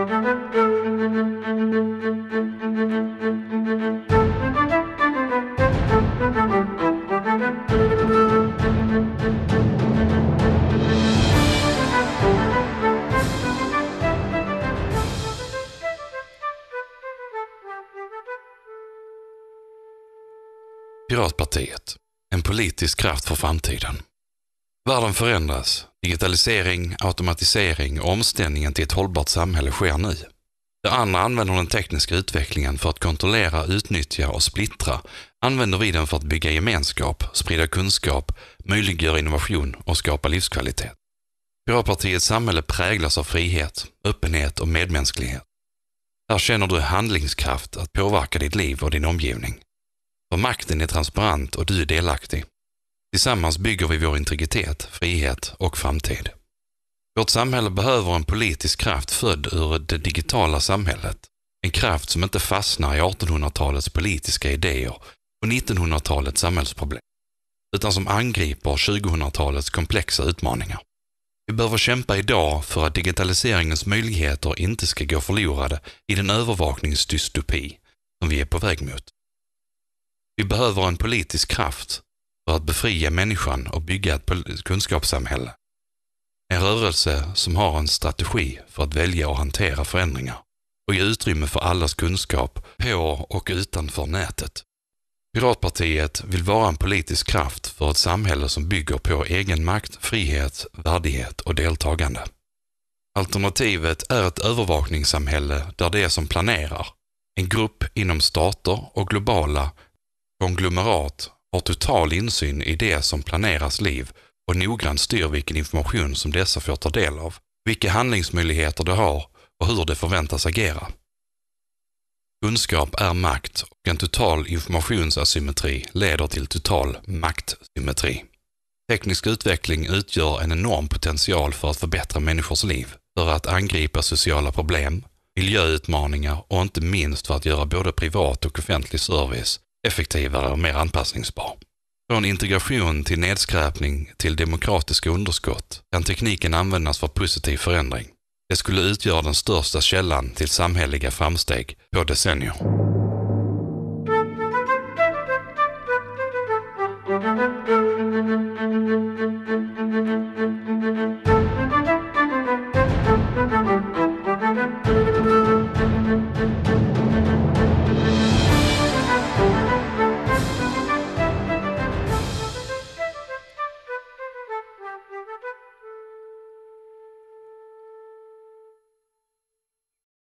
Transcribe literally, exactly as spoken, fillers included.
Piratpartiet, en politisk kraft för framtiden. Världen förändras, digitalisering, automatisering och omställningen till ett hållbart samhälle sker nu. Det andra använder den tekniska utvecklingen för att kontrollera, utnyttja och splittra, använder vi den för att bygga gemenskap, sprida kunskap, möjliggöra innovation och skapa livskvalitet. Piratpartiets samhälle präglas av frihet, öppenhet och medmänsklighet. Här känner du handlingskraft att påverka ditt liv och din omgivning. För makten är transparent och du är delaktig. Tillsammans bygger vi vår integritet, frihet och framtid. Vårt samhälle behöver en politisk kraft född ur det digitala samhället. En kraft som inte fastnar i artonhundratalets politiska idéer och nittonhundratalets samhällsproblem, utan som angriper tjugohundratalets komplexa utmaningar. Vi behöver kämpa idag för att digitaliseringens möjligheter inte ska gå förlorade i den övervakningsdystopi som vi är på väg mot. Vi behöver en politisk kraft för att befria människan och bygga ett kunskapssamhälle. En rörelse som har en strategi för att välja och hantera förändringar och ge utrymme för allas kunskap på och utanför nätet. Piratpartiet vill vara en politisk kraft för ett samhälle som bygger på egenmakt, frihet, värdighet och deltagande. Alternativet är ett övervakningssamhälle där det som planerar, en grupp inom stater och globala konglomerat, har total insyn i det som planeras liv och noggrant styr vilken information som dessa får ta del av, vilka handlingsmöjligheter de har och hur de förväntas agera. Kunskap är makt och en total informationsasymmetri leder till total maktsymmetri. Teknisk utveckling utgör en enorm potential för att förbättra människors liv, för att angripa sociala problem, miljöutmaningar och inte minst för att göra både privat och offentlig service effektivare och mer anpassningsbar. Från integration till nedskräpning till demokratiska underskott kan tekniken användas för positiv förändring. Det skulle utgöra den största källan till samhälleliga framsteg på decennier.